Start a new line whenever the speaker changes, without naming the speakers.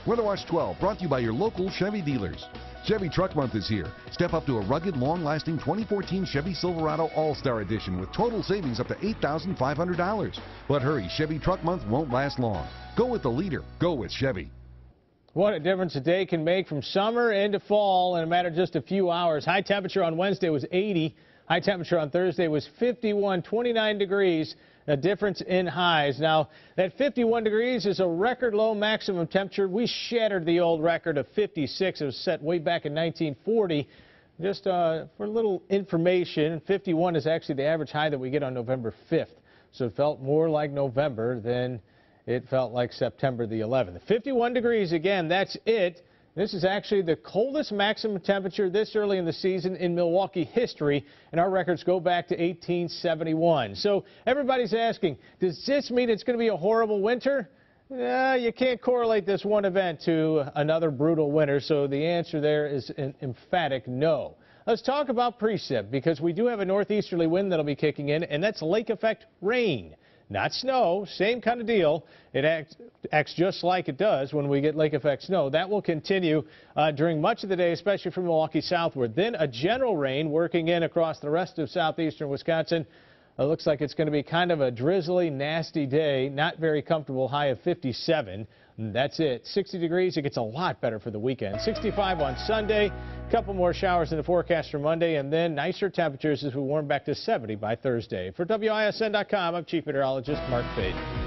WeatherWatch 12 brought to you by your local Chevy dealers. Chevy Truck Month is here. Step up to a rugged, long-lasting 2014 Chevy Silverado All-Star Edition with total savings up to $8,500. But hurry, Chevy Truck Month won't last long. Go with the leader. Go with Chevy.
What a difference a day can make from summer into fall in a matter of just a few hours. High temperature on Wednesday was 80. High temperature on Thursday was 51, 29 degrees. A difference in highs. Now, that 51 degrees is a record low maximum temperature. We shattered the old record of 56. It was set way back in 1940. Just for a little information, 51 is actually the average high that we get on November 5th. So it felt more like November than it felt like September the 11th. 51 degrees again, that's it. This is actually the coldest maximum temperature this early in the season in Milwaukee history, and our records go back to 1871. So everybody's asking, does this mean it's going to be a horrible winter? You can't correlate this one event to another brutal winter, so the answer there is an emphatic no. Let's talk about precip, because we do have a northeasterly wind that'll be kicking in, and that's lake effect rain. Not snow, same kind of deal. It acts just like it does when we get lake effect snow. That will continue during much of the day, especially from Milwaukee southward. Then a general rain working in across the rest of southeastern Wisconsin. It looks like it's going to be kind of a drizzly, nasty day. Not very comfortable, high of 57. And that's it. 60 degrees. It gets a lot better for the weekend. 65 on Sunday. A couple more showers in the forecast for Monday, and then nicer temperatures as we warm back to 70 by Thursday. For WISN.com, I'm Chief Meteorologist Mark Fade.